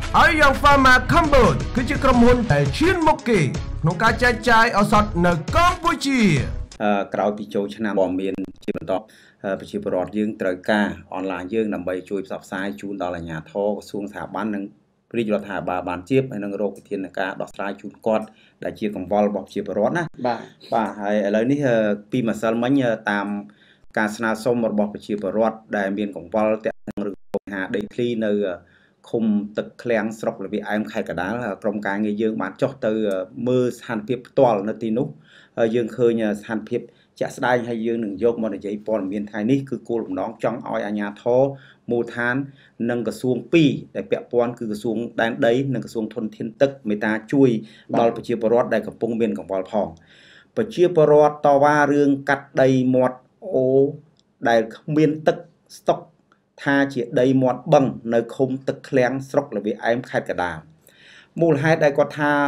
ហើយយ៉ាង Pharma Cambodia គឺជាក្រុមហ៊ុនដែលឈានមុខគេក្នុងការចែកចាយឱសថនៅកម្ពុជាក្រោយពីចូលឆ្នាំព័ត៌មានជាបន្តប្រជាពលរដ្ឋយើងត្រូវការអនឡាញយើងដើម្បីជួយផ្សព្វផ្សាយជូនដល់អាជ្ញាធរក្រសួងស្ថាប័ននិងរាជរដ្ឋាភិបាលបានជៀបហើយនឹងរកវិធានការដោះស្រាយជូនគាត់ដែលជាកង្វល់របស់ប្រជាពលរដ្ឋណាបាទហើយឥឡូវនេះពីម្សិលមិញតាមការស្នើសុំរបស់ប្រជាពលរដ្ឋដែលមានកង្វល់ទាក់ទងរឿងបញ្ហាដីធ្លីនៅឃុំទឹកឃ្លាំងស្រុកល្វីអែមខេត្តកណ្ដាលក្រុមការងារយើងបានចុះទៅមើលស្ថានភាពផ្ទាល់នៅទីនោះយើងឃើញស្ថានភាពជាក់ស្ដែងហើយយើងនឹងយកមកនិយាយព័ត៌មានថ្ងៃនេះគឺគោលបំណងចង់ឲ្យអាជ្ញាធរមូលដ្ឋាននិងក្រសួង2ដែលពាក់ព័ន្ធគឺក្រសួងដែនដីនិងក្រសួងធនធានទឹកមេត្តាជួយដល់ប្រជាពលរដ្ឋដែលកំពុងមានកង្វល់ផងប្រជាពលរដ្ឋតវ៉ារឿងកាត់ដីមាត់អូដែលគ្មានទឹកស្តុកថាជាដីមាត់បឹងនៅឃុំទឹកឃ្លាំងស្រុកល្វីអែមខេត្តកណ្ដាលមូលហេតុដែលគាត់ថា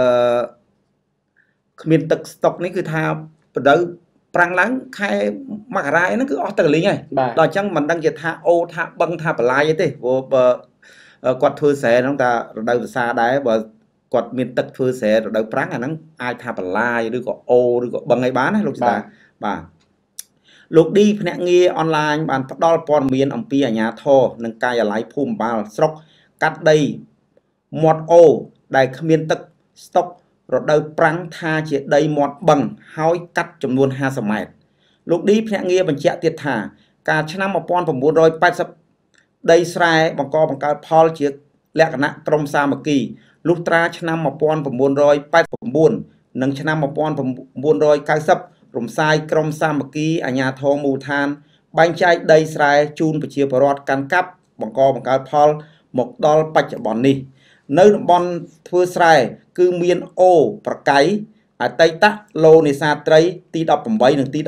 គ្មានទឹកស្តុកនេះគឺថាបដូវប្រាំងឡើងខែមករាហ្នឹងគឺអស់ទឹកលីងហើយដល់អញ្ចឹងមិនដឹងជាថាអូថាបឹងថាបលាយទេព្រោះគាត់ធ្វើស្រែហ្នឹងតែរដូវវស្សាដែរបើគាត់មានទឹកធ្វើស្រែរដូវប្រាំងអាហ្នឹងអាចថាបលាយឬក៏អូឬក៏បឹងអីបានណាលោកតាបាទលោកឌីភ្នាក់ងារអនឡាញបានផ្ដល់ព័ត៌មានអំពីអាជ្ញាធរនិងការិយាល័យភូមិបាលស្រុកកាត់ដីមាត់អូដែលគ្មានទឹកស្តុករដូវប្រាំងថាជាដីមាត់បឹងហើយកាត់ចំនួន50ម៉ែត្រលោកឌីភ្នាក់ងារបញ្ជាក់ទៀតថាកាលឆ្នាំ1980ដីស្រែបង្កបង្កើតផលជាលក្ខណៈក្រុមសាមគ្គីលុះត្រាឆ្នាំ1989និងឆ្នាំ1990រំសាយក្រុមសាមគ្គីអាជ្ញាធរមូលដ្ឋានបែងចែកដីស្រែជូនប្រជាពលរដ្ឋកាន់កាប់បង្កបង្កើតផលមកដល់បច្ចុប្បន្ននេះនៅតំបន់ធ្វើស្រែគឺមានអូប្រកៃអតីតឡូនេសាទត្រីទី18និងទី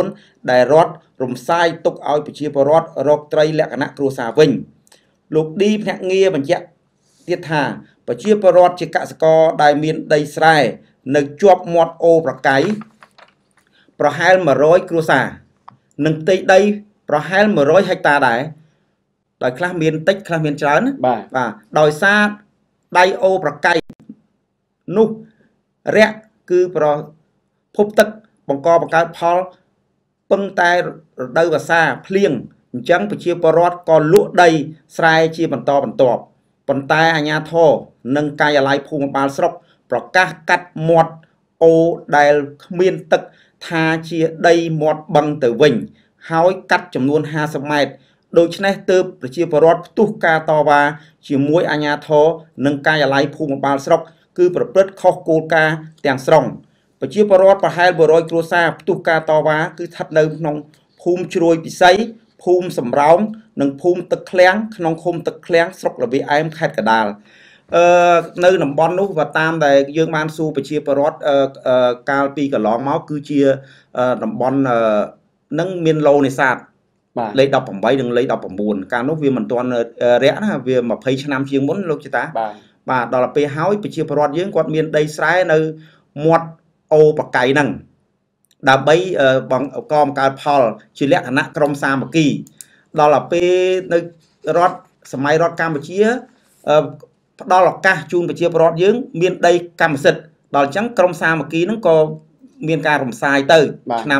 19ដែលរដ្ឋរំសាយទុកឲ្យប្រជាពលរដ្ឋរកត្រីលក្ខណៈគ្រួសារវិញលោកឌីភ្នាក់ងារបញ្ជាក់ទៀតថាប្រជាពលរដ្ឋជាកសិករដែលមានដីស្រែនៅជាប់មាត់អូប្រកៃប្រហែល100គ្រួសារនិងផ្ទៃដីប្រហែល100ហិកតាដែរដោយខ្លះមានតិចខ្លះមានច្រើនបាទដោយសារដៃអូប្រកៃនោះរយៈគឺប្រភពទឹកបង្កបង្កើតផលពឹងតែរដូវវស្សាភ្លៀងអញ្ចឹងប្រជាពលរដ្ឋក៏លក់ដីស្រែជាបន្តបន្ទាប់ប៉ុន្តែអាជ្ញាធរនិងការិយាល័យភូមិបាលស្រុកប្រកាសកាត់មាត់អូដែលគ្មានទឹកថាជាដីមាត់បឹងទៅវិញហើយកាត់ចំនួន50ម៉ែត្រដូច្នេះទើបប្រជាពលរដ្ឋផ្ទុះការតវ៉ាជាមួយអាជ្ញាធរនិងការិយាល័យភូមិបាលស្រុកគឺប្រព្រឹត្តខុសគោលការណ៍ទាំងស្រុងប្រជាពលរដ្ឋប្រហែល100គ្រួសារផ្ទុះការតវ៉ាគឺស្ថិតនៅក្នុងភូមិជ្រោយពិសីភូមិសំរោងនិងភូមិទឹកឃ្លាំងក្នុងឃុំទឹកឃ្លាំងស្រុកល្វីអែមខេត្តកណ្ដាលនៅតំបន់នោះក៏តាមដែលយើងបានសួរប្រជាពលរដ្ឋកាលពីកន្លងមកគឺជាតំបន់នឹងមានឡូនេសាទលេខ18និងលេខ19កាលនោះវាមិនទាន់រាក់ណាវា20ឆ្នាំជាងមុនលោកជាតាបាទដល់ពេលហើយប្រជាពលរដ្ឋយើងគាត់មានដីស្រែនៅមាត់អូបកៃហ្នឹងដើម្បីបង្កើតផលជាលក្ខណៈក្រុមសាមគ្គីដល់ពេលនៅរដ្ឋសម័យរដ្ឋកម្ពុជាផ្ដល់ឱកាសជូនប្រជាពលរដ្ឋយើងមានដីកម្មសិទ្ធិដល់អញ្ចឹងក្រុមសាមគ្គីហ្នឹងក៏មានការរំសាយទៅឆ្នាំ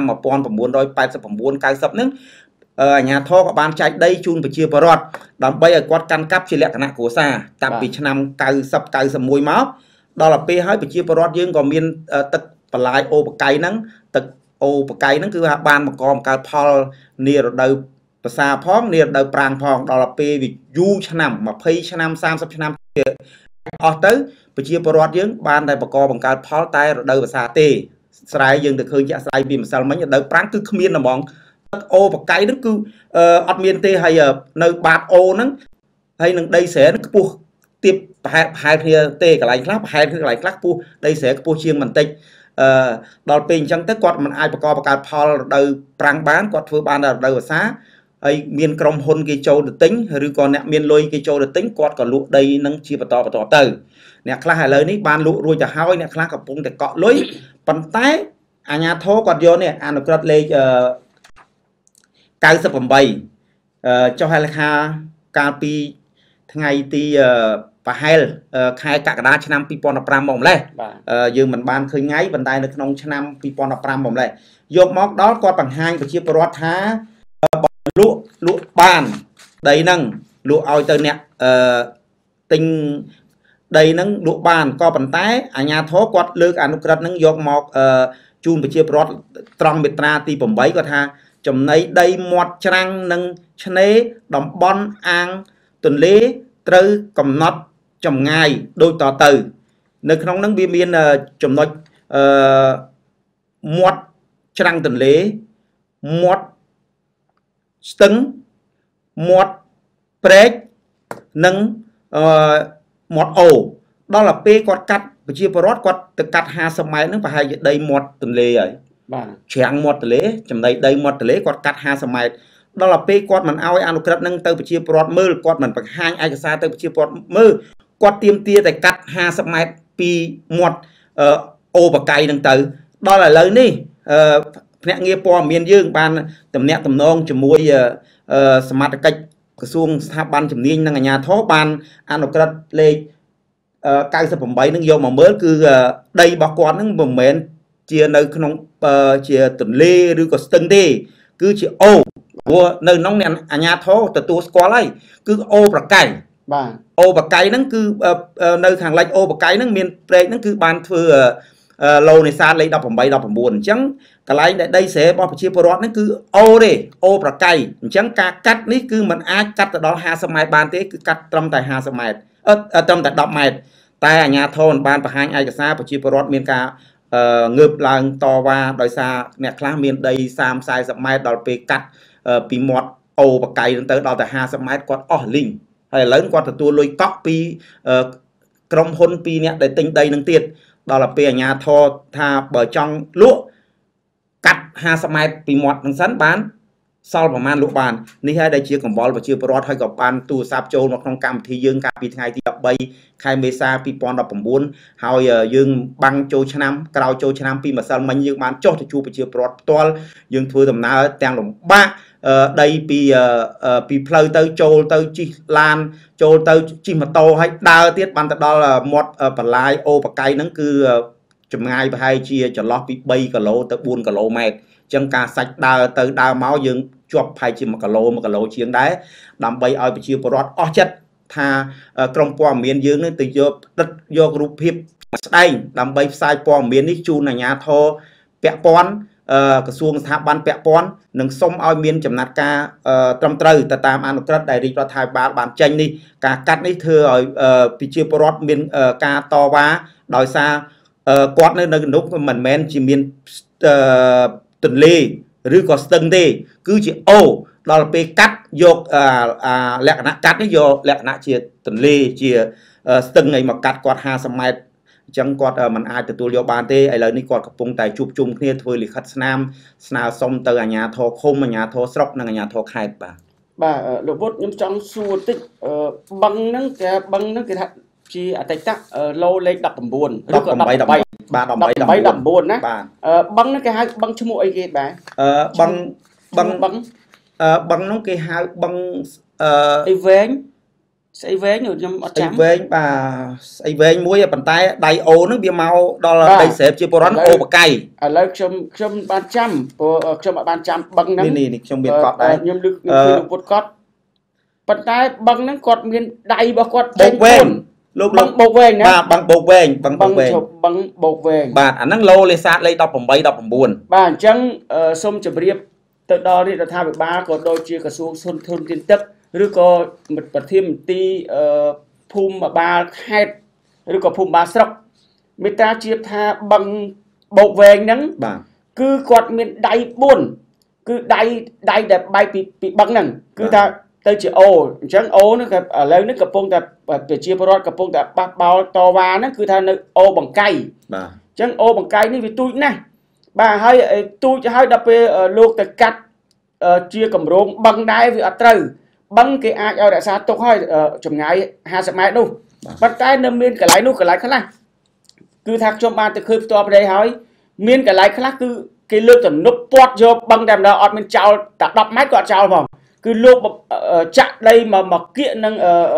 1989 90ហ្នឹងអាជ្ញាធរក៏បានចែកដីជូនប្រជាពលរដ្ឋដើម្បីឲ្យគាត់កាន់កាប់ជាលក្ខណៈគ្រួសារតាំងពីឆ្នាំ90 91មកដល់ពេលហើយប្រជាពលរដ្ឋយើងក៏មានទឹកបន្លាយអូបកៃហ្នឹងទឹកអូបកៃហ្នឹងគឺថាបានបង្កបង្កើតផលនារដូវវស្សាផងនារដូវប្រាំងផងដល់ពេលវាយូរឆ្នាំ20ឆ្នាំ30ឆ្នាំអស់ទៅប្រជាពលរដ្ឋយើងបានតែបង្កបង្កើតផលតែរដូវវស្សាទេស្រែយើងទៅឃើញជាក់ស្ដែងពីម្សិលមិញរដូវប្រាំងគឺគ្មានហ្មងទឹកអូបកៃហ្នឹងគឺអត់មានទេហើយនៅបាតអូហ្នឹងហើយនឹងដីស្រែខ្ពស់ទៀបប្រហែលគ្នាទេកន្លែងខ្លះប្រហែលគ្នាកន្លែងខ្លះខ្ពស់ដីស្រែខ្ពស់ជាងបន្តិចដល់ពេលអញ្ចឹងទៅគាត់មិនអាចបង្កបង្កើតផលរដូវប្រាំងបានគាត់ធ្វើបានតែរដូវវស្សាហើយមានក្រុមហ៊ុនគេចូលទៅទិញឬក៏អ្នកមានលុយគេចូលទៅទិញគាត់ក៏លក់ដីនឹងជាបន្តទៅអ្នកខ្លះឥឡូវនេះបានលក់រួចទៅហើយអ្នកខ្លះកំពុងតែកក់លុយប៉ុន្តែអាជ្ញាធរគាត់យកនេះអនុក្រឹត្យលេខ98ចុះហេតុខាកាលពីថ្ងៃទីប្រហែលខែកក្កដាឆ្នាំ2015មកម្លេះយើងមិនបានឃើញថ្ងៃប៉ុន្តែនៅក្នុងឆ្នាំ2015មកម្លេះយកមកដល់គាត់បង្ហាញប្រជាពលរដ្ឋថាលក់បានដីហ្នឹងលក់ឲ្យទៅអ្នកទិញដីហ្នឹងលក់បានក៏ប៉ុន្តែអាជ្ញាធរគាត់លើកអនុក្រឹត្យហ្នឹងយកមកជូនប្រជាពលរដ្ឋត្រង់មាត្រាទី8គាត់ថាចំណីដីមាត់ច្រាំងនិងឆ្នេរតំបន់អាងទន្លេត្រូវកំណត់ចម្ងាយដូចតទៅនៅក្នុងហ្នឹងវាមានចំណុចមាត់ច្រាំងទន្លេមាត់ស្ទឹងមាត់ព្រែកនិងមាត់អូដល់ទៅពេលគាត់កាត់ប្រជាពលរដ្ឋគាត់ទៅកាត់50ម៉ែត្រហ្នឹងប្រហែលជាដីមាត់ទន្លេហើយបាទច្រាំងមាត់ទន្លេចំណីដីមាត់ទន្លេគាត់កាត់50ម៉ែត្រដល់ទៅពេលគាត់មិនអោយអនុក្រឹត្យហ្នឹងទៅប្រជាពលរដ្ឋមើលគាត់មិនបង្ហាញឯកសារទៅប្រជាពលរដ្ឋមើលគាត់ទាមទារតែកាត់50ម៉ែត្រពីមាត់អូបកៃហ្នឹងទៅដល់ឥឡូវនេះភ្នាក់ងារព័ត៌មានយើងបានតំណាក់តំណងជាមួយសមត្ថកិច្ចក្រសួងស្ថាប័នជំនាញនិងអាជ្ញាធរបានអនុក្រឹត្យលេខ98នឹងយកមកមើលគឺដីរបស់គាត់នឹងមិនមែនជានៅក្នុងជាទន្លេឬក៏ស្ទឹងទេគឺជាអូព្រោះនៅក្នុងអាជ្ញាធរទទួលស្គាល់ហើយគឺអូប្រកែកបាទអូប្រកែកហ្នឹងគឺនៅខាងលិចអូប្រកែកហ្នឹងមានព្រែកហ្នឹងគឺបានធ្វើឡូនេសាទលេខ18 19អញ្ចឹងកន្លែងដែលដីស្រែរបស់ប្រជាពលរដ្ឋហ្នឹងគឺអូទេអូប្រកែកអញ្ចឹងការកាត់នេះគឺมันអាចកាត់ទៅដល់50ម៉ែត្របានទេគឺកាត់ត្រឹមតែ50ម៉ែត្រត្រឹមតែ10ម៉ែត្រតែអាជ្ញាធរមិនបានបង្ហាញឯកសារប្រជាពលរដ្ឋមានការងើបឡើងតវ៉ាដោយសារអ្នកខ្លះមានដី30 40ម៉ែត្រដល់ពេលកាត់ពីមាត់អូបកៃទៅដល់តែ50ម៉ែត្រគាត់អស់លីងហើយឥឡូវគាត់ទទួលលុយកក់ពីក្រុមហ៊ុន2នាក់ដែលទិញដីនឹងទៀតដល់ទៅពេលអាជ្ញាធរថាបើចង់លក់កាត់50ម៉ែត្រពីមាត់នឹងសិនបានសល់ប្រមាណលក់បាននេះហើយដែលជាកង្វល់ប្រជាពលរដ្ឋហើយក៏បានទូរស័ព្ទចូលមកក្នុងកម្មវិធីយើងកាលពីថ្ងៃទី13ខែមេសា2019ហើយយើងបាំងចូលឆ្នាំក្រោយចូលឆ្នាំពីម្សិលមិញយើងបានចុះទៅជួបប្រជាពលរដ្ឋផ្ទាល់យើងធ្វើដំណើរទាំងលំបាកដីពីផ្លូវទៅចូលទៅជិះឡានចូលទៅជិះម៉ូតូហើយដើរទៀតបានទៅដល់មាត់បន្លាយអូបកៃហ្នឹងគឺចម្ងាយប្រហែលជាចន្លោះពី3គីឡូទៅ4គីឡូម៉ែត្រអញ្ចឹងការសាច់ដើរទៅដើរមកយើងជាប់ប្រហែលជា1គីឡូជាងដែរដើម្បីឲ្យប្រជាពលរដ្ឋអស់ចិត្តថាក្រុមព័ត៌មានយើងនឹងទៅយកផ្ដិតយករូបភាពស្ដែងដើម្បីផ្សាយព័ត៌មាននេះជូនអាជ្ញាធរពាក់ព័ន្ធក្រសួងស្ថាប័នពាក់ព័ន្ធនិងសូមឲ្យមានចំណាត់ការត្រឹមត្រូវទៅតាមអនុក្រឹត្យដែលរាជរដ្ឋាភិបាលបានចេញនេះការកាត់នេះធ្វើឲ្យប្រជាពលរដ្ឋមានការតវ៉ាដោយសារគាត់នៅនោះមិនមែនជាមានទន្លេឬក៏ស្ទឹងទេគឺជាអូដល់ពេលកាត់យកលក្ខណៈកាត់នេះយកលក្ខណៈជាទន្លេជាស្ទឹងអីមកកាត់គាត់50ម៉ែត្រអញ្ចឹងគាត់មិនអាចទទួលយកបានទេឥឡូវនេះគាត់កំពុងតែជួបជុំគ្នាធ្វើលិខិតស្នាមស្នើសុំទៅអាជ្ញាធរឃុំអាជ្ញាធរស្រុកនិងអាជ្ញាធរខេត្តបាទលោកវុឌ្ឍខ្ញុំចង់សួរតិចបឹងហ្នឹងគេថាជាអតីតឡូលេខ19ឬក៏18 បាទ 18 19ណាបាទបឹងហ្នឹងគេហៅបឹងឈ្មោះអីគេបាទបឹងហ្នឹងគេហៅបឹងអីវែងស្អីវែងខ្ញុំអត់ចាំស្អីវែងបាទស្អីវែងមួយប៉ុន្តែដៃអូហ្នឹងវាមកដល់ដីស្រែជាបុរាណអូបកៃឥឡូវខ្ញុំបានចាំព្រោះខ្ញុំអត់បានចាំបឹងហ្នឹងនេះខ្ញុំមានកត់ដែរខ្ញុំលើកលោកពុតកត់ប៉ុន្តែបឹងហ្នឹងគាត់មានដៃរបស់គាត់បោកវែងលោកបឹងបោកវែងណាបាទបឹងបោកវែងបឹងបោកវែងបាទអាហ្នឹងឡូលេសាទលេខ18 19 បាទអញ្ចឹងសូមជម្រាបទៅដល់រាជរដ្ឋាភិបាលក៏ដូចជាក្រសួងធនធានទឹកឬក៏ប្រធានមន្ត្រីភូមិបាលខេត្តឬក៏ភូមិបាលស្រុកមេត្រាជ្រាបថាបឹងបោកវែងហ្នឹងបាទគឺគាត់មានដៃ4គឺដៃដែលបែកពីបឹងហ្នឹងគឺថាទៅជាអូអញ្ចឹងអូហ្នឹងឥឡូវនេះកំពុងតែប្រជាពលរដ្ឋកំពុងតែបះបោរតវ៉ាហ្នឹងគឺថានៅអូបង្កៃបាទអញ្ចឹងអូបង្កៃនេះវាទូចណាស់បាទហើយទូចហើយដល់ពេលលោកទៅកាត់ជាកម្រងបឹងដែរវាអត់ត្រូវបឹងគេអាចឲ្យរក្សាទុកហើយចម្ងាយ50ម៉ែត្រនោះប៉ុន្តែនៅមានកន្លែងនោះកន្លែងខ្លះគឺថាខ្ញុំបានទៅឃើញផ្ទាល់ប្រទេសហើយមានកន្លែងខ្លះគឺគេលើកទំនប់ពាត់យកបឹងតែម្ដងអត់មានចោលតែ10ម៉ែត្រក៏អត់ចោលផងគឺលោកចាក់ដីមកគៀកនឹង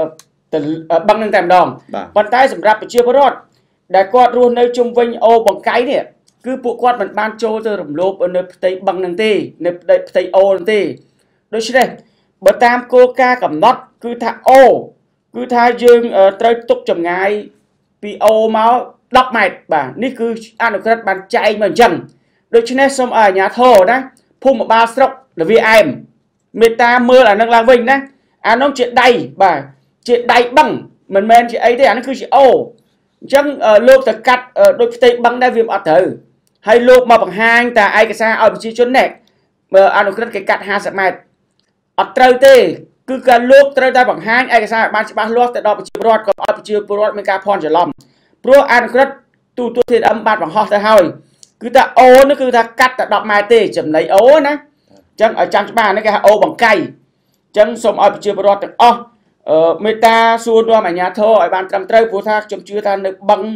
บางนึงแต่ดองปันใต้สำหรับเชียร์พรอดได้กอดรวนในจุ่มวิญโอบังไกเนี่ยคือพวกกอดมันบ้านโจเตอร์รำลบในไตบางนึงตีในไตโอนึงตีโดยเฉพาะบัตามโกกากับน็อตคือถ้าโอคือถ้ายืงไตรตุกจำไงปีโอมาดับใหม่บ่านี่คืออันนั้นบันใจเหมือนจังโดยเฉพาะสมัยnhà thôนะพุ่มบาสตรกหรือวีไอมเมตาเมื่อlà năng lang vinhนะอันนั้นchuyện đầy bà chuyện đầy bằng mình men chuyện ấy thế anh cứ chuyện ô chẳng lô ta cắt đôi tay bằng đai viêm ở thử hay lô mà bằng hai ta ai cái xa ở chỉ chốn này mà anh nó cái cắt hai sợi mệt ở trời tê cứ cả lô trời ta bằng hai ai cái xa ban chỉ ban lô tại đó bị chìm rọt còn ở bị chìm rọt mình cả phòn trở lòng pro anh nó tu thì âm ban bằng ho ta hơi cứ ta ô nó cứ ta cắt ta đọc mai tê chấm lấy ố nè chẳng ở trong ba nó cái ô bằng cây chẳng xong ở chưa bao giờ người ta xua đua mà nhà thơ ở bàn trầm trời phù thác trong chưa ta được bằng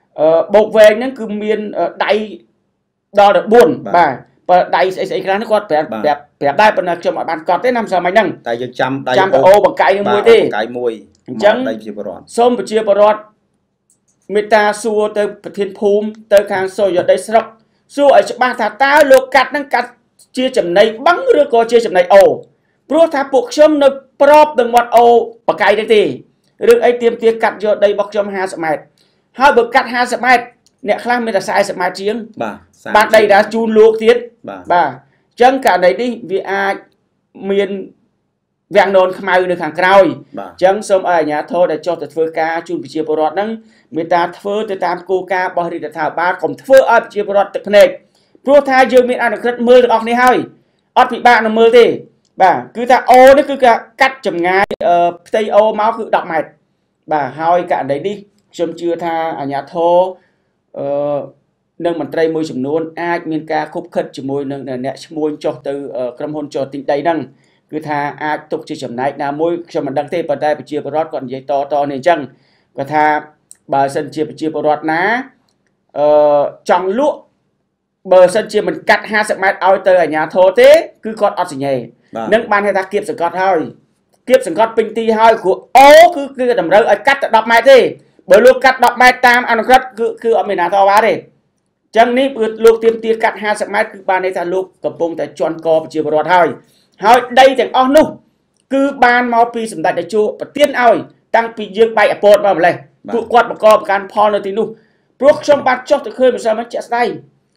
bột về những cứ miền đầy đo được buồn và đầy sẽ cái nó còn đẹp đây phần trong ở bàn còn tới năm giờ mấy năng tại giờ trăm ô bằng cây mùi đi mùi chẳng xong và chưa bao giờ người ta xua tới thiên phùm tới khang sôi ở đây sọc xua ở ba thả ta lục cắt năng cắt chia chấm này bắn rồi có chia chấm này ồ pro thả buộc xôm nó prop đừng mặt ồ bạc cây đây thì rồi ấy tiêm tiêm cắt vô đây bọc xôm 20 mét hai bậc cắt 20 mét nè khang mình là sai 20 mét chiếng bạn đây đã chun luộc tiết bà chân cả đấy đi vì ai miền vàng nón khmai được hàng cào chân xôm ở nhà thô để cho tụi phơi cá chun bị chia bọt nắng người ta phơi từ tam cô cá bỏ đi để thảo ba còn phơi ở chia bọt tụi này pro thai dương miền ăn được rất mưa được ọc này hơi ọc bị bạn là mưa thì bà cứ ta ô nó cứ cắt chầm ngay tây ô máu cứ đọc mạch bà hơi cả đấy đi chôm chưa tha ở nhà thô nâng mặt tây môi chùm nôn ai miền ca khúc khất chùm môi nâng nè môi cho từ cầm hôn cho tỉnh đây nâng cứ tha ai tục chưa chầm này là môi cho mình đăng tê vào đây bị chia vào rót còn giấy to này chăng và tha bà sân chia vào rót ná trong lụa bờ sân chia mình cắt 20 mét ao tới ở nhà thô thế cứ con ọt gì nhỉ nâng ban hay ta kiếp sừng cọt thôi kiếp sừng cọt pinti thôi của ố cứ đầm rơi ở cắt 10 mét đi bởi lúc cắt 10 mét tam ăn rất cứ ở mình là to quá đi chẳng ní lúc tiêm tia cắt 20 mét cứ ban hay ta lúc cầm bông tại tròn co chia vào thôi thôi đây thì o nu cứ ban mau pi sầm đại để chu và tiên ơi tăng pi dương bay ở bột vào này tụ quạt một co can pon nữa tí nu lúc trong bát chót từ khơi mà sao nó chạy đây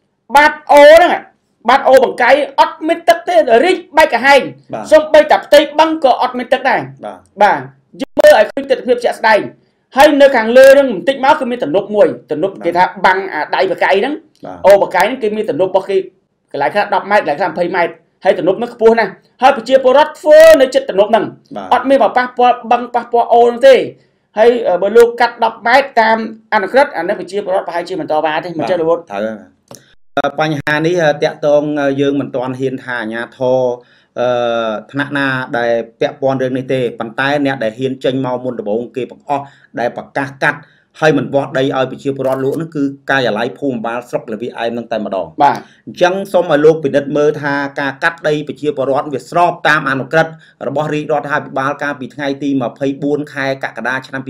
bát ô đó bát ô bằng cái ót mít tức thế rồi rít bay cả hai xong bay tập tây băng cờ ót mít tức này bà nhưng mơ ở khơi tịch hiệp chạy đây hay nơi càng lơ đó tích máu cứ mi tận nốt mùi tận nốt cái thằng băng đầy và cái đó ô và cái cái mi tận nốt bao khi cái lại khác đọc mai lại làm phơi mai hay tận nốt nó phun này hay bị chia porot phun nơi chết tận nốt nằng ót mi vào passport băng passport ô thế hay bờ lô cắt đọc mai tam ăn rất anh nó bị chia porot hai chia mình to ba thế mình chơi được không បញ្ហានេះតាក់ទងយើងមិនទាន់ហ៊ានថាអាញាធរថ្នាក់ណាដែលពាក់ព័ន្ធរឿងនេះទេប៉ុន្តែអ្នកដែលហ៊ានចេញមកមុនដំបូងគេបង្អស់ដែលប្រកាសកាត់ហើយមិនវាស់ដីឲ្យប្រជាពលរដ្ឋលោកនោះគឺកាយអាល័យភូមិបាលស្រុកលវិអែមនឹងតែម្ដងបាទអញ្ចឹងសូមឲ្យលោកពិនិត្យមើលថាការកាត់ដីប្រជាពលរដ្ឋវាស្របតាមអនុក្រឹត្យរបស់រាជរដ្ឋាភិបាលកាលពីថ្ងៃទី24ខែកក្កដាឆ្នាំ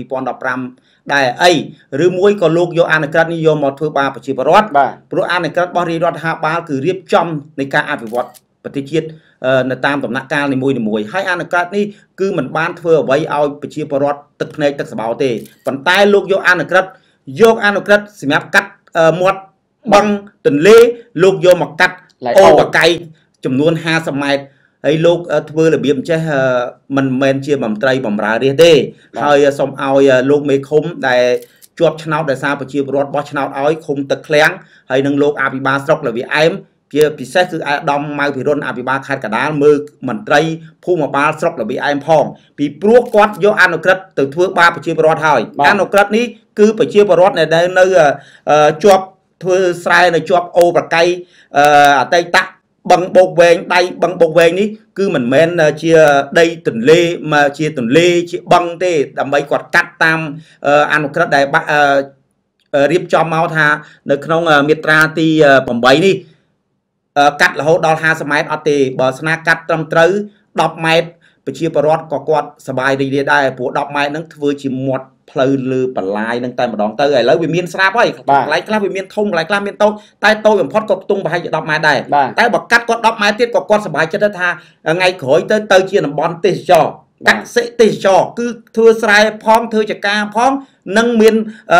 2015ដែរអីឬមួយក៏លោកយកអនុក្រឹត្យនេះយកមកធ្វើបាបប្រជាពលរដ្ឋព្រោះអនុក្រឹត្យរបស់រាជរដ្ឋាភិបាលគឺរៀបចំនៃការអភិវឌ្ឍប្រទេសជាតិនៅតាមដំណាក់កាលនីមួយៗហើយអនុក្រឹត្យនេះគឺមិនបានធ្វើអ្វីឲ្យប្រជាពលរដ្ឋទឹកភ្នែកទឹកសបោទេប៉ុន្តែលោកយកអនុក្រឹត្យសម្រាប់កាត់មាត់បឹងទន្លេលោកយកមកកាត់អូបកៃចំនួន50ម៉ែត្រហើយលោកធ្វើរបៀបចេះមិនមែនជាមន្ត្រីបម្រើរាជទេហើយសូមឲ្យលោកមេឃុំដែលជាប់ឆ្នោតដោយសារប្រជាពលរដ្ឋបោះឆ្នោតឲ្យឃុំទឹកឃ្លាំងហើយនឹងលោកអភិបាលស្រុកលវិអែមជាពិសេសគឺអាដាមម៉ៅភិរុនអភិបាលខេត្តកណ្ដាលមើលមន្ត្រីភូមិបាលស្រុកលវិអែមផងពីព្រោះគាត់យកអនុក្រឹត្យទៅធ្វើបាបប្រជាពលរដ្ឋហើយអនុក្រឹត្យនេះគឺប្រជាពលរដ្ឋដែលនៅជាប់ធ្វើស្រែនៅជាប់អូប្រកៃអតីតបឹងបោកវែងដៃបឹងបោកវែងនេះគឺមិនមែនជាដីទន្លេមកជាទន្លេជាបឹងទេដើម្បីគាត់កាត់តាមអនុក្រឹត្យដែលរៀបចំមកថានៅក្នុងមាត្រាទី8នេះកាត់រហូតដល់50ម៉ែត្រអត់ទេបើស្នាកាត់ត្រឹមត្រូវ10ម៉ែត្រប្រជាពលរដ្ឋក៏គាត់សบายរីករាយដែរព្រោះ10ម៉ែត្រហ្នឹងធ្វើជាមាត់ផ្លូវលើបន្លាយហ្នឹងតែម្ដងទៅឥឡូវវាមានស្រាប់ហើយកន្លែងខ្លះវាមានធំកន្លែងខ្លះមានតូចតែតូចបំផុតក៏ខ្ទង់ប្រហែលជា10ម៉ែត្រដែរតែបើកាត់គាត់10ម៉ែត្រទៀតក៏គាត់សบายចិត្តថាថ្ងៃក្រោយទៅជាតំបន់ទេសចរកសិទេសចរគឺធ្វើស្រែផងធ្វើចការផងនិងមាន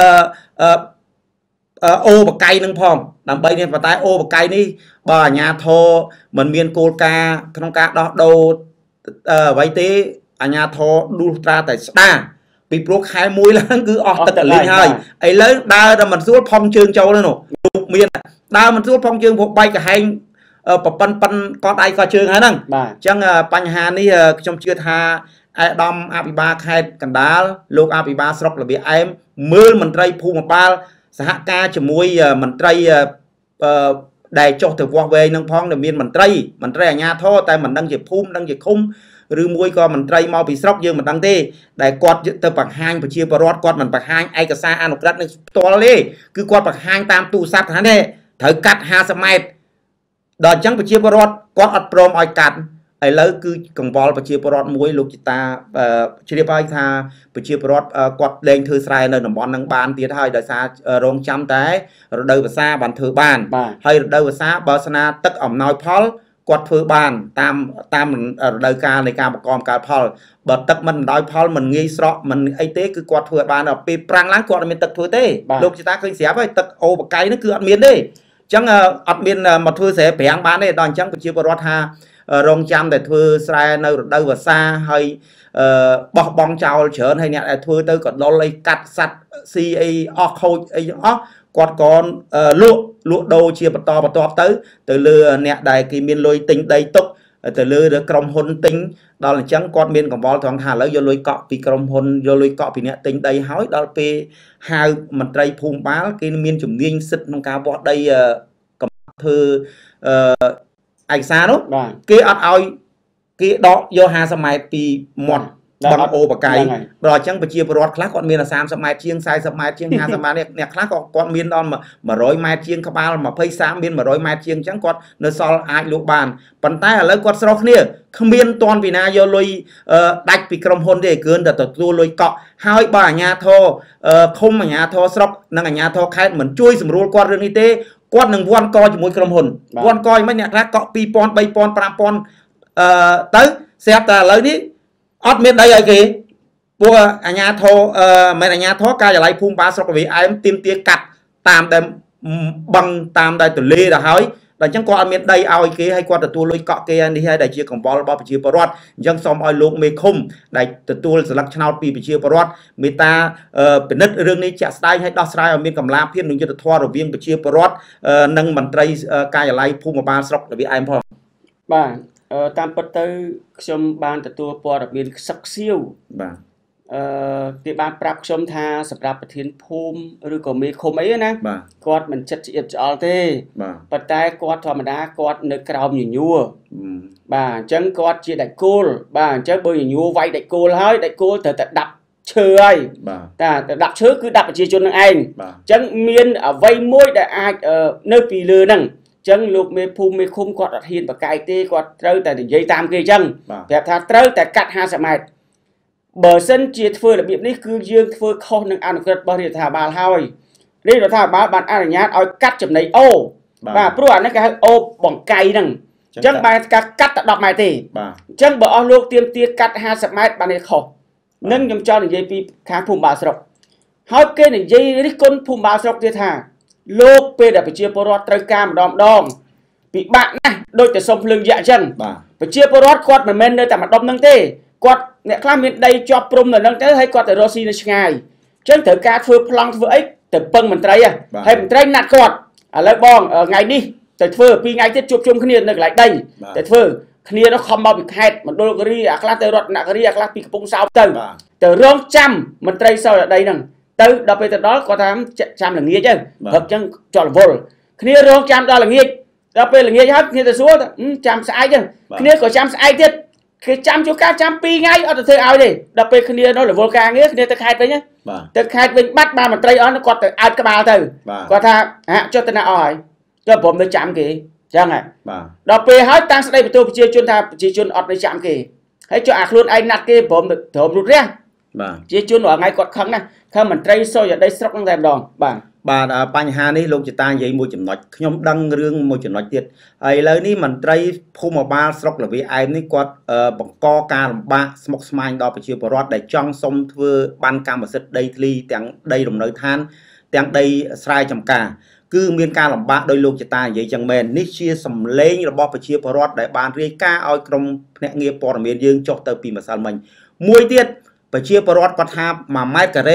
អូបកៃនឹងផងដើម្បីនេះប៉ុន្តែអូបកៃនេះបើអាជ្ញាធរមិនមានគោលការណ៍ក្នុងការដោះដូរអ្វីទេអាជ្ញាធរឌូលត្រាតែស្ដារពីព្រោះខែ1ឡើងគឺអស់ទឹកលេងហើយឥឡូវដើរតែមិនស្រួលផុងជើងចូលនោះលោកមានដើរមិនស្រួលផុងជើងព្រោះបែកកហែងប៉ិនក៏ដៃក៏ជើងហើយហ្នឹងអញ្ចឹងបញ្ហានេះខ្ញុំជឿថាអាដាមអភិបាលខេត្តកណ្ដាលលោកអភិបាលស្រុករបៀអែមមើលមន្ត្រីភូមិបាលសហការជាមួយមន្ត្រីដែលចុះទៅវាស់វែងនឹងផងដែលមានមន្ត្រីអាជ្ញាធរតែមិនដឹងជាភូមិដឹងជាឃុំឬមួយក៏មន្ត្រីមកពីស្រុកយើងមិនដឹងទេដែលគាត់ទៅបង្ហាញប្រជាពលរដ្ឋគាត់មិនបង្ហាញឯកសារអនុក្រឹត្យនឹងផ្ទាល់ទេគឺគាត់បង្ហាញតាមទូរស័ព្ទថានេះត្រូវកាត់50ម៉ែត្រដល់អញ្ចឹងប្រជាពលរដ្ឋគាត់អត់ព្រមឲ្យកាត់ឥឡូវគឺកង្វល់ប្រជាពលរដ្ឋមួយលោកจิตតាជ្រាបហើយថាប្រជាពលរដ្ឋគាត់លែងធ្វើស្រែនៅតំបន់ហ្នឹងបានទៀតហើយដោយសាររងចាំតែរដូវវស្សាបានធ្វើបានហើយរដូវវស្សាបើស្នាទឹកអំណោយផលគាត់ធ្វើបានតាមរដូវកាលនៃការបង្កបង្កើតផលបើទឹកមិនអំណោយផលមិនងាយស្រកមិនអីទេគឺគាត់ធ្វើបានដល់ពេលប្រាំងឡើងគាត់អត់មានទឹកធ្វើទេលោកจิตតាឃើញស្រាប់ហើយទឹកអូបកៃហ្នឹងគឺអត់មានទេអញ្ចឹងអត់មានមកធ្វើស្រែប្រាំងបានទេដល់អញ្ចឹងប្រជាពលរដ្ឋថារងចាំតែធ្វើស្រែនៅរដូវវស្សាហើយបោះបង់ចោលច្រើនហើយអ្នកដែលធ្វើទៅក៏ដុលអីកាត់សัตว์ស៊ីអីអស់ខូចអីអស់គាត់ក៏លក់ដូរជាបន្តបន្ទាប់ទៅលើអ្នកដែលគេមានលុយទិញដីទុកទៅលើក្រុមហ៊ុនទិញដល់អញ្ចឹងគាត់មានកង្វល់ត្រង់ថាឥឡូវយកលុយកក់ពីក្រុមហ៊ុនយកលុយកក់ពីអ្នកទិញដីហើយដល់ពេលហៅមន្ត្រីភូមិបាលគេមានជំនាញសិទ្ធិក្នុងការវាស់ដីធ្វើឯកសារនោះគេអត់ឲ្យគេដកយក50ម៉ែត្រពីមាត់បឹងអូបកៃដល់អញ្ចឹងប្រជាពលរដ្ឋខ្លះគាត់មាន30ម៉ែត្រជាង40ម៉ែត្រជាង50ម៉ែត្រអ្នកខ្លះក៏គាត់មានដល់100ម៉ែត្រជាងក្បាល23មាន100ម៉ែត្រជាងអញ្ចឹងគាត់នៅសល់អាចលក់បានប៉ុន្តែឥឡូវគាត់ស្រោះគ្នាគ្មានតន់ពីណាយកលុយដាច់ពីក្រុមហ៊ុនទេគ្រាន់តែទទួលលុយកក់ហើយបើអាជ្ញាធរឃុំអាជ្ញាធរស្រុកនិងអាជ្ញាធរខេត្តមិនជួយសម្រួលគាត់រឿងនេះទេគាត់នឹងវាន់កជាមួយក្រុមហ៊ុនវាន់កមិនអ្នកខ្លះកក់2000 3000 5000ទៅស្រាប់តែឥឡូវនេះអត់មានដីឲ្យគេពួកអាជ្ញាធរមិនអាជ្ញាធរការិយាល័យភូមិបាលស្រុកកវីអែមទាមទារកាត់តាមដែលបឹងតាមដែលទលេទៅហើយដល់អញ្ចឹងគាត់អត់មានដីឲ្យគេហើយគាត់ទទួលលុយកក់គេនេះហើយដែលជាកង្វល់របស់ប្រជាពលរដ្ឋអញ្ចឹងសូមឲ្យលោកមេឃុំដែលទទួលស្លឹកឆ្នោតពីប្រជាពលរដ្ឋមេត្តាពិនិត្យរឿងនេះជាក់ស្ដែងឲ្យដោះស្រាយឲ្យមានកម្លាំងភាពនិងយុត្តិធម៌រវាងប្រជាពលរដ្ឋនិងមន្ត្រីការិយាល័យភូមិបាលស្រុកកវីអែមផងបាទតាមពិតទៅខ្ញុំបានទទួលព័ត៌មានខ្សឹកខ្សៀវបាទគេបានប្រាប់ខ្ញុំថាសម្រាប់ប្រធានភូមិឬក៏មេឃុំអីណាគាត់មិនចិត្តឆ្អៀតឆ្អល់ទេប៉ុន្តែគាត់ធម្មតាគាត់នៅក្រោមញញួរបាទអញ្ចឹងគាត់ជាដាច់គោលបាទអញ្ចឹងបើញញួរវាយដាច់គោលហើយដាច់គោលត្រូវតែដាក់ឈើហើយតែដាក់ឈើគឺដាក់ប្រជាជននឹងឯងអញ្ចឹងមានអ្វីមួយដែលអាចនៅពីលើហ្នឹងអញ្ចឹងលោកមេភូមិមេឃុំគាត់អត់ហ៊ានបកាយទេគាត់ត្រូវតែនិយាយតាមគេអញ្ចឹងប្រាប់ថាត្រូវតែកាត់50ម៉ែត្របើសិនជាធ្វើរបៀបនេះគឺយើងធ្វើខុសនឹងអនុក្រឹត្យរបស់រដ្ឋាភិបាលហើយរដ្ឋាភិបាលបានអនុញ្ញាតឲ្យកាត់ចំណីអូបាទព្រោះអានេះគេហៅអូបង្កៃហ្នឹងអញ្ចឹងបានការកាត់តែ10ម៉ែត្រទេអញ្ចឹងបើអស់លោកទៀមទាកាត់50ម៉ែត្របាននេះខុសនឹងខ្ញុំចង់និយាយពីខាងភូមិបាលស្រុកហើយគេនិយាយរិះគន់ភូមិបាលស្រុកទៀតថាលោកពេលដែលប្រជាពលរដ្ឋត្រូវការម្ដងពិបាកណាស់ដូចតែសុំភ្លើងយក្សអញ្ចឹងប្រជាពលរដ្ឋគាត់មិនមែននៅតែម្ដុំហ្នឹងទេគាត់អ្នកខ្លះមានដីជាប់ព្រំនៅហ្នឹងទៅហើយគាត់ទៅរកស៊ីនៅឆ្ងាយអញ្ចឹងត្រូវការធ្វើប្លង់ធ្វើអីទៅពឹងមន្ត្រីហើយមន្ត្រីណាត់គាត់ឥឡូវបងថ្ងៃនេះទៅធ្វើ2ថ្ងៃទៀតជួបជុំគ្នានៅកន្លែងដីទៅធ្វើគ្នានោះខំមកពីខេត្តមណ្ឌលគិរីអាខ្លះទៅរតនគិរីអាខ្លះពីកំពង់សោមទៅរងចាំមន្ត្រីសោយដីហ្នឹងទៅដល់ពេលទៅដល់គាត់ថាចាំល្ងាចទៅព្រឹកអញ្ចឹងចោលរវល់គ្នារងចាំដល់ល្ងាចដល់ពេលល្ងាចហើយគ្នាទៅសួរចាំស្អែកទៅគ្នាក៏ចាំស្អែកទៀតគេចាំជួការចាំ2ថ្ងៃអត់ទៅធ្វើឲ្យទេដល់ពេលគ្នានោះរវល់ការងារគ្នាទៅខេត្តវិញទៅខេត្តវិញបាត់បានមន្ត្រីអស់គាត់ទៅអើតក្បាលទៅគាត់ថាចុះទៅណាអស់ហើយចុះព្រមទៅចាំគេអញ្ចឹងហើយដល់ពេលហើយតាំងស្ដីបន្ទោសប្រជាជនថាប្រជាជនអត់ទៅចាំគេហើយចុះអាខ្លួនឯងណាត់គេព្រមរូតរះបាទជាជួនរាល់ថ្ងៃគាត់ខឹងណាខំមន្ត្រីសុយដីស្រុកហ្នឹងតែម្ដងបាទបញ្ហានេះលោកចតានិយាយមួយចំណុចខ្ញុំដឹងរឿងមួយចំណុចទៀតហើយឥឡូវនេះមន្ត្រីភូមិបាលស្រុកលវីអែមនេះគាត់បង្កការលំបាកស្មុគស្មាញដល់ប្រជាពលរដ្ឋដែលចង់សុំធ្វើបានកម្មសិទ្ធិដីធ្លីទាំងដីលំនៅឋានទាំងដីស្រែចម្ការគឺមានការលំបាកដោយលោកចតានិយាយចឹងមែននេះជាសម្លេងរបស់ប្រជាពលរដ្ឋដែលបានរាយការណ៍ឲ្យក្រុមភ្នាក់ងារព័ត៌មានយើងចុះទៅពីម្សិលមិញមួយទៀតប្រជាពលរដ្ឋគាត់ថា1ម៉ែត្រការ៉េ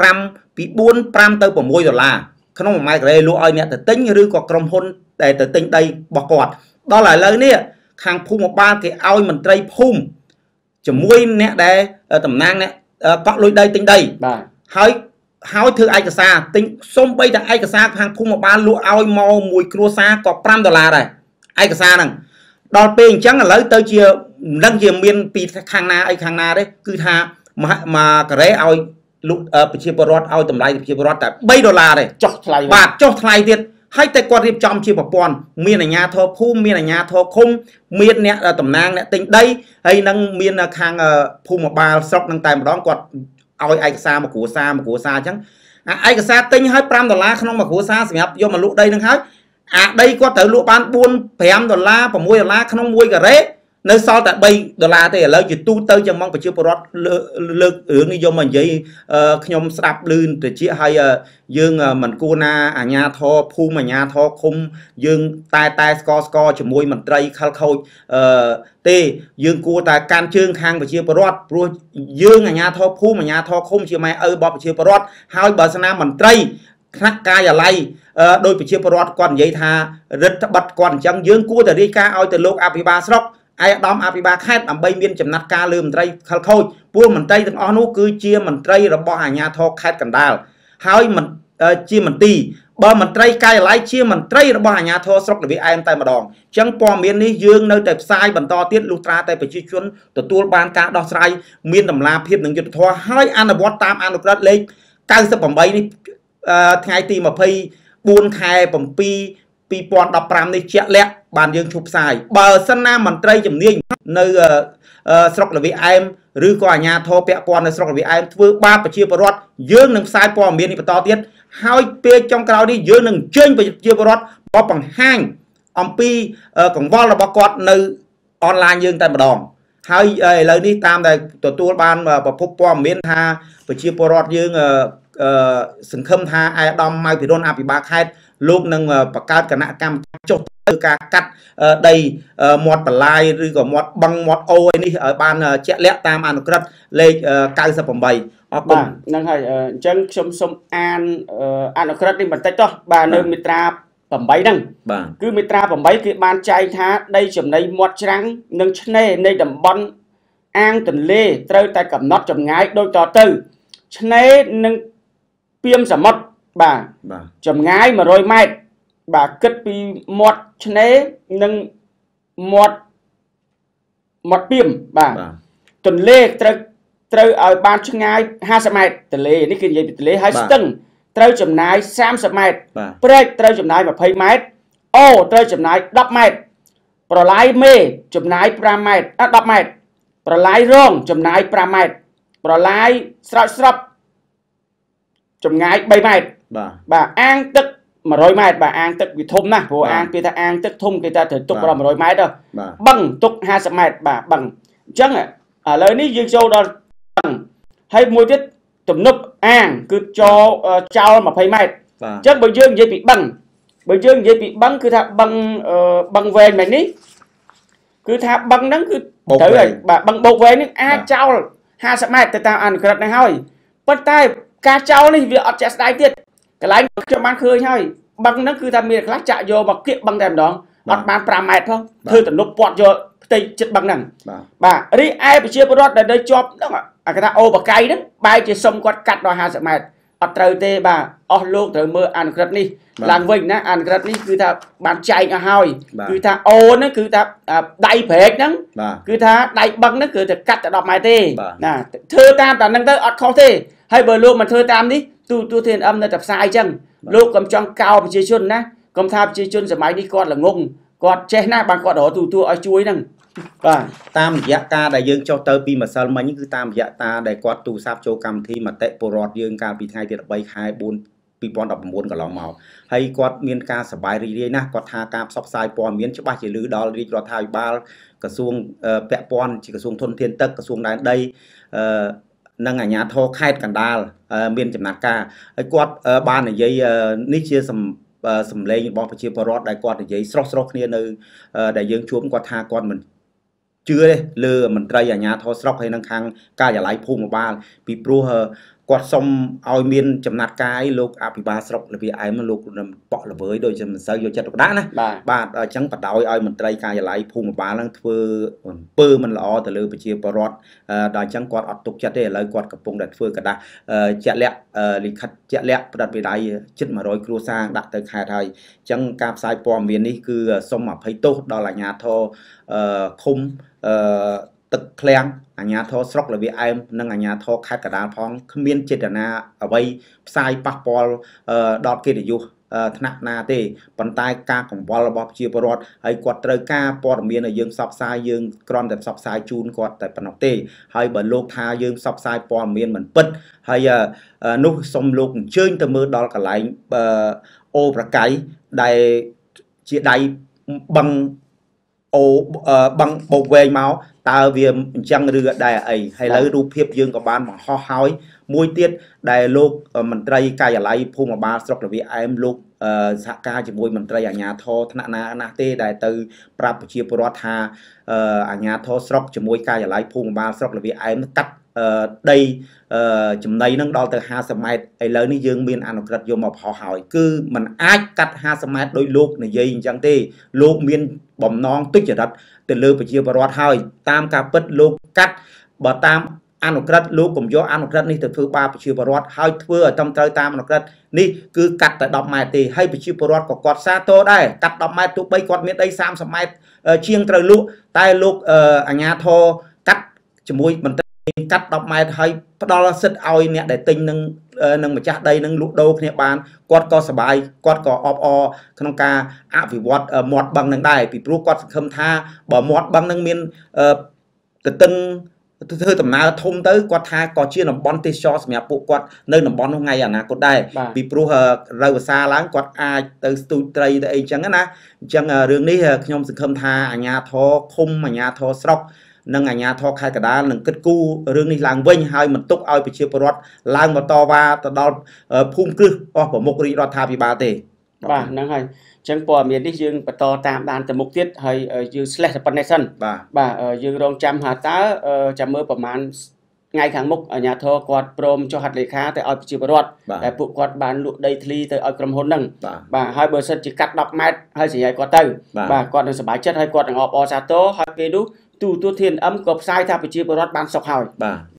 5ពី4 5ទៅ6ដុល្លារក្នុង1ម៉ែត្រការ៉េលក់ឲ្យអ្នកទៅទិញឬក៏ក្រុមហ៊ុនដែលទៅទិញដីរបស់គាត់ដល់ឥឡូវនេះខាងភូមិបាលគេឲ្យមន្ត្រីភូមិជាមួយអ្នកដែលតំណាងអ្នកកក់លុយដីទិញដីបាទហើយធ្វើឯកសារទិញសុំបីតែឯកសារខាងភូមិបាលលក់ឲ្យមកមួយគ្រួសារក៏5ដុល្លារដែរឯកសារហ្នឹងដល់ពេលអញ្ចឹងឥឡូវទៅជាមិនដឹងជាមានពីខាងណាអីខាងណាទេគឺថាមួយការ៉េឲ្យលក់ប្រជាពលរដ្ឋឲ្យតម្លៃប្រជាពលរដ្ឋតែ3ដុល្លារទេចុះថ្លៃបាទចុះថ្លៃទៀតហើយតែគាត់រៀបចំជាប្រព័ន្ធមានអាជ្ញាធរភូមិមានអាជ្ញាធរឃុំមានអ្នកតំណាងអ្នកទិញដីហើយនឹងមានខាងភូមិបាលស្រុកនឹងតែម្ដងគាត់ឲ្យឯកសារមួយគ្រួសារអញ្ចឹងឯកសារទិញឲ្យ5ដុល្លារក្នុងមួយគ្រួសារសម្រាប់យកមកលក់ដីនឹងហើយអាដីគាត់ត្រូវលក់បាន4 5ដុល្លារ6ដុល្លារក្នុង1ការ៉េនៅសល់តែ3ដុល្លារទេឥឡូវជាទូទៅចឹងមកប្រជាពលរដ្ឋលើករឿងនេះយកមកនិយាយខ្ញុំស្ដាប់លឺតិចហើយយើងមិនគួរណាអាជ្ញាធរភូមិអាជ្ញាធរឃុំយើងតែស្កជាមួយមន្ត្រីខលខូចទេយើងគួរតែកាន់ជើងខាងប្រជាពលរដ្ឋព្រោះយើងអាជ្ញាធរភូមិអាជ្ញាធរឃុំជាម៉ែឪរបស់ប្រជាពលរដ្ឋហើយបើស្នាមន្ត្រីថ្នាក់ការិយាល័យដោយប្រជាពលរដ្ឋគាត់និយាយថារដ្ឋបတ်គាត់អញ្ចឹងយើងគួរតែរាយការណ៍ឲ្យទៅលោកអភិបាលស្រុកឯកឧត្តមអភិបាលខេត្តដើម្បីមានចំណាត់ការលើមន្ត្រីខលខូចពួកមន្ត្រីទាំងអស់នោះគឺជាមន្ត្រីរបស់អាជ្ញាធរខេត្តកណ្ដាលហើយជាមន្ទីរបើមន្ត្រីការិយាល័យជាមន្ត្រីរបស់អាជ្ញាធរស្រុកលវីអែមតែម្ដងអញ្ចឹងព័ត៌មាននេះយើងនៅតែផ្សាយបន្តទៀតលុះត្រាតែប្រជាជនទទួលបានការដោះស្រាយមានតម្លាភាពនិងយុត្តិធម៌ហើយអនុវត្តតាមអនុក្រឹត្យលេខ98នេះថ្ងៃទី24ខែ7 2015នេះជាក់លាក់បានយើងឈប់ផ្សាយបើសិនណាមន្ត្រីជំនាញនៅស្រុកលវីអែមឬក៏អាជ្ញាធរពាក់ព័ន្ធនៅស្រុកលវីអែមធ្វើបាបប្រជាពលរដ្ឋយើងនឹងផ្សាយព័ត៌មាននេះបន្តទៀតហើយពេលចុងក្រោយនេះយើងនឹងអញ្ជើញប្រជាពលរដ្ឋបង្ហាញអំពីកង្វល់របស់គាត់នៅអនឡាញយើងតែម្ដងហើយឥឡូវនេះតាមដែលទទួលបានប្រភពព័ត៌មានថាប្រជាពលរដ្ឋយើងសង្ឃឹមថាអាយដាមម៉ៅពិរុនអភិបាលខេត្តលោកនឹងបង្កើតគណៈកម្មការចុះទៅការកាត់ដីមាត់បន្លាយឬក៏មាត់បឹងមាត់អូនេះឲ្យបានជាក់លាក់តាមអនុក្រឹត្យលេខ98អរគុណហ្នឹងហើយអញ្ចឹងខ្ញុំសូមអានអនុក្រឹត្យនេះបន្តិចចុះបាទនៅមាត្រា8ហ្នឹងគឺមាត្រា8គេបានចែងថាដីចំណីមាត់ច្រាំងនិងឆ្នេរនៃតំបន់អាងទន្លេត្រូវតែកំណត់ចម្ងាយដូចតទៅឆ្នេរនិងពាមសមុទ្របាទចម្ងាយ100ម៉ែត្របាទគិតពីមាត់ឆ្នេរនិងមាត់ពាមបាទទន្លេត្រូវឲ្យបានឆ្ងាយ50ម៉ែត្រទន្លេនេះគឺនិយាយពីទន្លេហើយស្ទឹងត្រូវចំណាយ30ម៉ែត្រព្រែកត្រូវចំណាយ20ម៉ែត្រអូត្រូវចំណាយ10ម៉ែត្រប្រឡាយមេចំណាយ5ម៉ែត្រ10ម៉ែត្រប្រឡាយរងចំណាយ5ម៉ែត្រប្រឡាយស្រោចស្រពចម្ងាយ3ម៉ែត្របាទអាងទឹក100ម៉ែត្របាទអាងទឹកវាធំណាស់ព្រោះអាងគេថាអាងទឹកធំគេថាត្រូវទុក100ម៉ែត្របឹងទុក50ម៉ែត្របាទបឹងអញ្ចឹងឥឡូវនេះយើងចូលដល់បឹងហើយមួយទៀតទំនប់អាងគឺចោល20ម៉ែត្រអញ្ចឹងបើយើងនិយាយពីបឹងគឺថាបឹងវែងមែននេះគឺថាបឹងហ្នឹងគឺត្រូវហើយបាទបឹងបោកវែងនេះអាចចោល50ម៉ែត្រទៅតាមអនុក្រឹត្យនេះហើយប៉ុន្តែការចោលនេះវាអត់ជាក់ស្ដែងទៀតកន្លែងខ្ញុំបានឃើញហើយបឹងហ្នឹងគឺថាមានខ្លះចាក់យកមកគៀកបឹងតែម្ដងអត់បាន5ម៉ែត្រផងធ្វើទំនប់ពាត់យកផ្ទៃចិត្តបឹងហ្នឹងបាទរីឯប្រជាពលរដ្ឋដែលនៅជាប់ហ្នឹងអាគេថាអូបកៃហ្នឹងបែរជាសុំគាត់កាត់ដល់50ម៉ែត្រអត់ត្រូវទេបាទអស់លោកត្រូវមើលអនុក្រឹត្យនេះឡើងវិញណាអនុក្រឹត្យនេះគឺថាបានចែកឲ្យហើយគឺថាអូហ្នឹងគឺថាដៃព្រែកហ្នឹងគឺថាដៃបឹងហ្នឹងគឺតែកាត់តែ10ម៉ែត្រទេណាធ្វើតាមតែហ្នឹងទៅអត់ខុសទេហើយបើលោកមិនធ្វើតាមនេះទូ TNM នៅតែផ្សាយអញ្ចឹងលោកកុំចង់កោប្រជាជនណាកុំថាប្រជាជនសម័យនេះគាត់ល្ងងគាត់ចេះណាស់បានគាត់រកទូឲ្យជួយហ្នឹងតាមរយៈការដែលយើងចុះទៅពីម្សិលមិញគឺតាមរយៈតាដែលគាត់ទូរស័ព្ទចូលកម្មវិធីមតិពលរដ្ឋយើងកាលពីថ្ងៃទី13ខែ4 2019កន្លងមកហើយគាត់មានការសប្បាយរីករាយណាស់គាត់ថាការផ្សព្វផ្សាយព័ត៌មានច្បាស់ជាឮដល់រាជរដ្ឋាភិបាលក្រសួងពាក់ព័ន្ធជាក្រសួងធនធានទឹកក្រសួងដែនដីនិងអាជ្ញាធរខេត្តកណ្ដាលមានចំណាត់ការហើយគាត់បាននិយាយនេះជាសម្លេងរបស់ប្រជាពលរដ្ឋដែលគាត់និយាយស្រស់គ្នានៅដែលយើងជួបគាត់ថាគាត់មិនជឿទេលើមន្ត្រីអាជ្ញាធរស្រុកហើយនឹងខាងការិយាល័យភូមិបាលពីព្រោះគាត់សុំឲ្យមានចំណាត់ការឲ្យលោកអភិបាលស្រុកលវាអែមលោកប៉ក់ល្វើយដូចជាមិនសូវយកចិត្តទុកដាក់ណាបាទអញ្ចឹងបដ ாய்ឲ្យមន្ត្រីការិយាល័យភូមិបាលនឹងធ្វើអំពើមិនល្អទៅលើប្រជាពលរដ្ឋដល់អញ្ចឹងគាត់អត់ទុកចិត្តទេឥឡូវគាត់កំពុងតែធ្វើกระดาษជាក់លាក់លិខិតជាក់លាក់ផ្ដិតវិដ័យជិត100គ្រួសារដាក់ទៅខេត្តហើយអញ្ចឹងការផ្សាយព័ត៌មាននេះគឺសុំអភ័យទោសដល់អាជ្ញាធរឃុំទឹកឃ្លាំងអាជ្ញាធរស្រុកលវាអែមនិងអាជ្ញាធរខេត្តកណ្ដាលផងគ្មានចេតនាអ្វីផ្សាយប៉ះពាល់ដល់កិត្តិយសថ្នាក់ណាទេប៉ុន្តែការកង្វល់របស់ប្រជាពលរដ្ឋហើយគាត់ត្រូវការព័ត៌មានឲ្យយើងផ្សព្វផ្សាយយើងគ្រាន់តែផ្សព្វផ្សាយជូនគាត់តែប៉ុណ្ណោះទេហើយបើលោកថាយើងផ្សព្វផ្សាយព័ត៌មានមិនពិតហើយនោះសូមលោកអញ្ជើញទៅមើលដល់កន្លែងអូប្រកៃដែលជាដៃបឹងអូបឹងបោកវែងមកតើវាអញ្ចឹងឬដែរអីហើយឥឡូវរូបភាពយើងក៏បានបង្ហោះហើយមួយទៀតដែលលោកមន្ត្រីការិយាល័យភូមិបាលស្រុកលវាអែមលោកសហការជាមួយមន្ត្រីអាជ្ញាធរថ្នាក់ណាណាទេដែលទៅប្រាប់ប្រជាពលរដ្ឋថាអាជ្ញាធរស្រុកជាមួយការិយាល័យភូមិបាលស្រុកលវាអែមកាត់ដីចំណីនឹងដល់ទៅ50ម៉ែត្រឥឡូវនេះយើងមានអនុក្រឹត្យយកមកបង្ហោះហើយគឺมันអាចកាត់50ម៉ែត្រដោយលោកនិយាយអញ្ចឹងទេលោកមានបំណងទុច្ចរិតទៅលើប្រជាពលរដ្ឋហើយតាមការពិតលោកកាត់បើតាមអនុក្រឹត្យលោកកុំយកអនុក្រឹត្យនេះទៅធ្វើបាបប្រជាពលរដ្ឋហើយធ្វើឲ្យត្រឹមត្រូវតាមអនុក្រឹត្យនេះគឺកាត់តែ10ម៉ែត្រទេហើយប្រជាពលរដ្ឋក៏គាត់សាទរដែរកាត់10ម៉ែត្រទោះបីគាត់មានដី30ម៉ែត្រជាងត្រូវលក់តែលោកអាជ្ញាធរកាត់ជាមួយមន្ត្រីកាត់10ម៉ែត្រហើយផ្ដល់សិទ្ធិឲ្យអ្នកដែលទិញនឹងម្ចាស់ដីនឹងលក់ដូរគ្នាបានគាត់ក៏សប្បាយគាត់ក៏អបអរក្នុងការអភិវឌ្ឍមាត់បឹងនឹងដែរពីព្រោះគាត់សង្ឃឹមថាបើមាត់បឹងនឹងមានទទឹងធ្វើដំណើរធំទៅគាត់ថាក៏ជាតំបន់ទេសចរសម្រាប់ពួកគាត់នៅតំបន់នោះថ្ងៃអនាគតដែរពីព្រោះរដូវវស្សាឡើងគាត់អាចទៅស្ទូចត្រីទៅអីចឹងណាអញ្ចឹងរឿងនេះខ្ញុំសង្ឃឹមថាអាជ្ញាធរឃុំអាជ្ញាធរស្រុកនិងអាជ្ញាធរខេត្តកណ្ដាលនឹងគិតគូររឿងនេះឡើងវិញហើយមិនទុកឲ្យប្រជាពលរដ្ឋឡើងមកតវ៉ាទៅដល់ភូមិគ្រឹះអស់ប្រមុខរាជរដ្ឋាភិបាលទេបាទហ្នឹងហើយអញ្ចឹងព័ត៌មាននេះយើងបន្តតាមដានទៅមុខទៀតហើយយើង slash តែប៉ុណ្ណេះសិនបាទយើងរងចាំថាតើចាំមើលប្រហែលថ្ងៃខាងមុខអាជ្ញាធរគាត់ព្រមចុះហត្ថលេខាទៅឲ្យប្រជាពលរដ្ឋដែលពួកគាត់បានលក់ដីធ្លីទៅឲ្យក្រុមហ៊ុនហ្នឹងបាទហើយបើសិនជាកាត់10ម៉ែត្រហើយស្រ័យគាត់ទៅបាទគាត់នឹងសប្បាយចិត្តហើយគាត់នឹងអបអរសាទរហើយពេលនោះទូធានអឹមក៏ផ្សាយថាប្រជាពលរដ្ឋបានសុខហើយបាទ